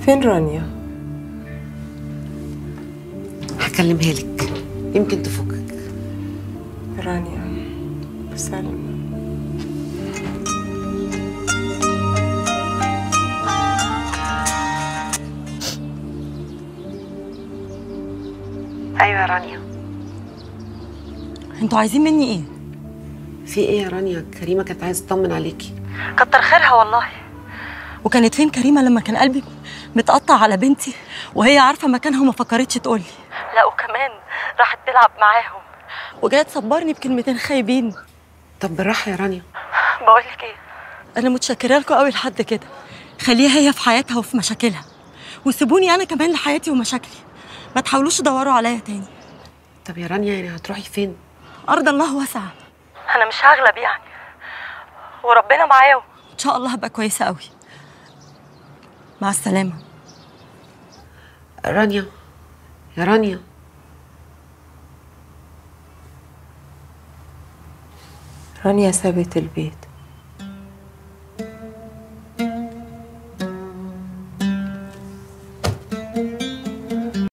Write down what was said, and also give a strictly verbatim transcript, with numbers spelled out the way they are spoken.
فين رانيا؟ هكلمها لك يمكن تفكك. رانيا سلمى. ايوه يا رانيا. انتوا عايزين مني ايه؟ في ايه يا رانيا؟ كريمه كانت عايزه تطمن عليكي. كتر خيرها والله. وكانت فين كريمه لما كان قلبي متقطع على بنتي وهي عارفه مكانها وما فكرتش تقولي؟ لا وكمان راحت تلعب معاهم وجايه تصبرني بكلمتين خايبين. طب بالراحه يا رانيا. بقول لك ايه، انا متشكره لكم قوي لحد كده. خليها هي في حياتها وفي مشاكلها وسيبوني انا كمان لحياتي ومشاكلي. ما تحاولوش تدوروا عليا تاني. طب يا رانيا يعني هتروحي فين؟ ارض الله واسعه، انا مش هغلب يعني، وربنا معايا وان شاء الله هبقى كويسه قوي. مع السلامه. رانيا يا رانيا. رانيا سابت البيت